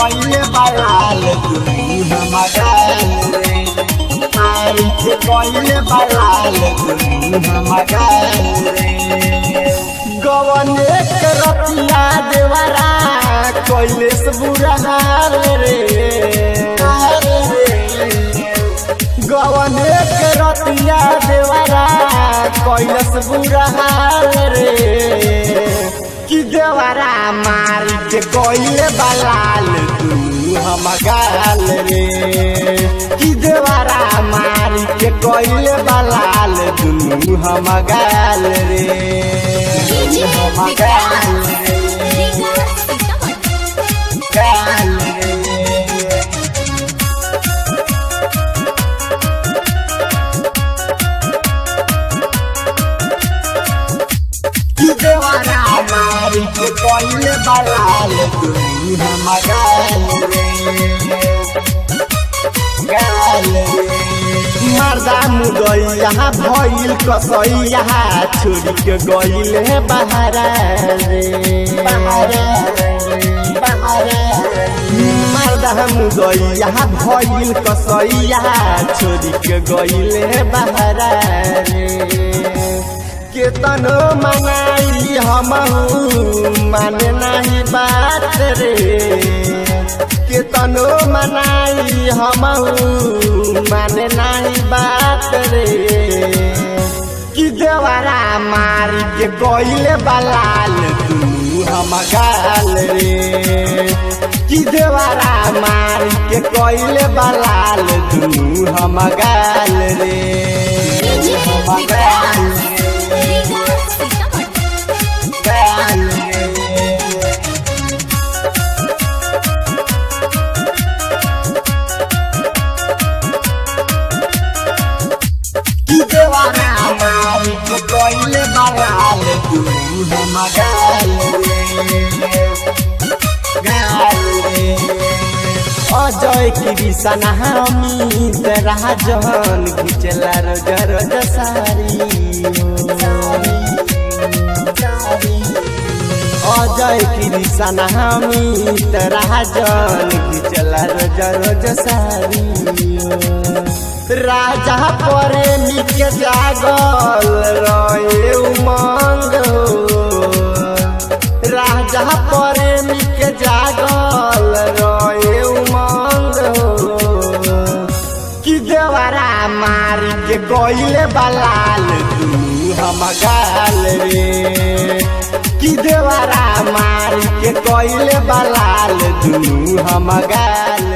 कोइले बलाल दुनु हमगाल रे मारी के कोइले बलाल दुनु हमगाल रे गवने के रतिया देवरा कोइले से बुरा हाल रे गवने के रतिया देवरा कोइले से बुरा हाल रे कि देवरा मारी के कोइले बलाल दुनु हमगाल रे कि देवरा मारी के कोइले बलाल दुनु हमगाल रे हमगाल रे गाल रे देवरा मारी के कोइले बलाल दुनु हमगाल रे गाल रे मर्दा मुदैया भइल कसैया छोड़ी के गइल है बहारा रे मर्दा मुदैया भइल कसैया छोड़ी के गइल है बहारा रे केतनो मनाई हमहू माने नहीं बात रे केतनो मनाई हमहू माने नहीं बात रे कि देवरा मारी के कोइले बलाल दुनु हमगाल रे कि देवरा मारी के कोइले बलाल दुनु हमगाल रे हमगाल रे देवरा मारी के कोइले बलाल दुनु हमगाल रे गाल रे अजय कृष्ण हमीद राजन घिचला रोज रोज सारी अजय कृष्ण हमीद राजन घिचला रोज रोज सारी राजा प्रेमी के जागल रहे उमंग राजा प्रेमी के जागल रहे उमंग कि देवरा मारी के कोइले बलाल दुनु हमगाल रे कि देवरा मारी के कोइले बलाल दुनु हमगाल